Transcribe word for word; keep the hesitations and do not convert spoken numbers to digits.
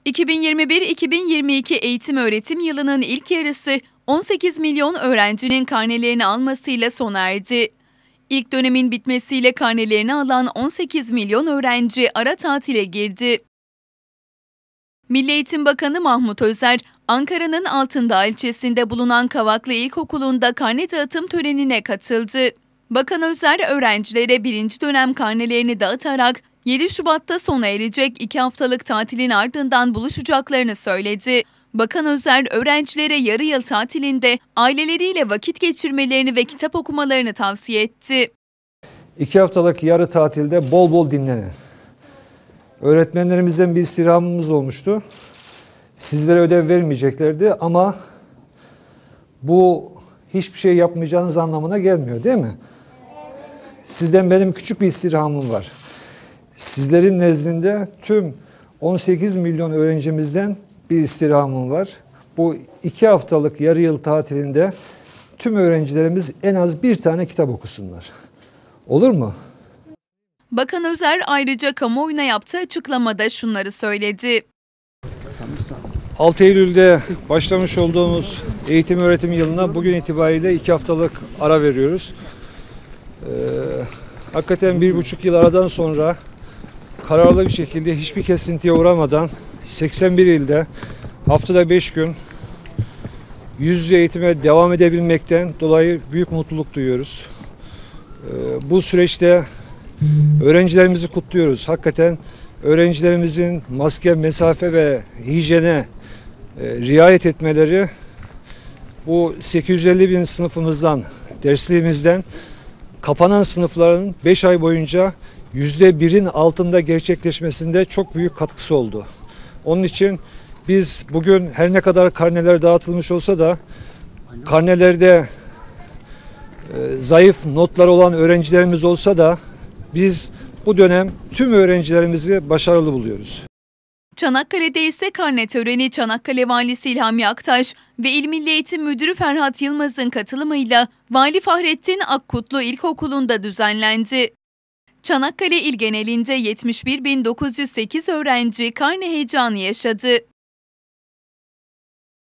iki bin yirmi bir iki bin yirmi iki eğitim öğretim yılının ilk yarısı on sekiz milyon öğrencinin karnelerini almasıyla sona erdi. İlk dönemin bitmesiyle karnelerini alan on sekiz milyon öğrenci ara tatile girdi. Milli Eğitim Bakanı Mahmut Özer, Ankara'nın Altındağ ilçesinde bulunan Kavaklı İlkokulu'nda karne dağıtım törenine katıldı. Bakan Özer, öğrencilere birinci dönem karnelerini dağıtarak yedi Şubat'ta sona erecek iki haftalık tatilin ardından buluşacaklarını söyledi. Bakan Özer, öğrencilere yarı yıl tatilinde aileleriyle vakit geçirmelerini ve kitap okumalarını tavsiye etti. İki haftalık yarı tatilde bol bol dinlenin. Öğretmenlerimizden bir istirhamımız olmuştu. Sizlere ödev vermeyeceklerdi ama bu hiçbir şey yapmayacağınız anlamına gelmiyor, değil mi? Sizden benim küçük bir istirhamım var. Sizlerin nezdinde tüm on sekiz milyon öğrencimizden bir istirhamım var. Bu iki haftalık yarı yıl tatilinde tüm öğrencilerimiz en az bir tane kitap okusunlar. Olur mu? Bakan Özer ayrıca kamuoyuna yaptığı açıklamada şunları söyledi. altı Eylül'de başlamış olduğumuz eğitim öğretim yılına bugün itibariyle iki haftalık ara veriyoruz. Ee, hakikaten bir buçuk yıl aradan sonra kararlı bir şekilde hiçbir kesintiye uğramadan seksen bir ilde haftada beş gün yüz yüze eğitime devam edebilmekten dolayı büyük mutluluk duyuyoruz. Ee, bu süreçte öğrencilerimizi kutluyoruz. Hakikaten öğrencilerimizin maske, mesafe ve hijyene e, riayet etmeleri bu sekiz yüz elli bin sınıfımızdan, dersliğimizden kapanan sınıfların beş ay boyunca yüzde birin altında gerçekleşmesinde çok büyük katkısı oldu. Onun için biz bugün her ne kadar karneler dağıtılmış olsa da karnelerde e, zayıf notlar olan öğrencilerimiz olsa da biz bu dönem tüm öğrencilerimizi başarılı buluyoruz. Çanakkale'de ise karne töreni Çanakkale Valisi İlhami Aktaş ve İl Milli Eğitim Müdürü Ferhat Yılmaz'ın katılımıyla Vali Fahrettin Akkutlu İlkokulu'nda düzenlendi. Çanakkale il genelinde yetmiş bir bin dokuz yüz sekiz öğrenci karne heyecanı yaşadı.